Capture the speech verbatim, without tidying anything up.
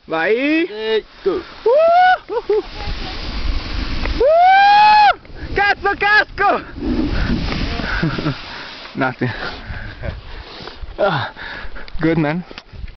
Vai! Ecco. Uh! Uh! Cazzo casco! Nothing. Ah, good man.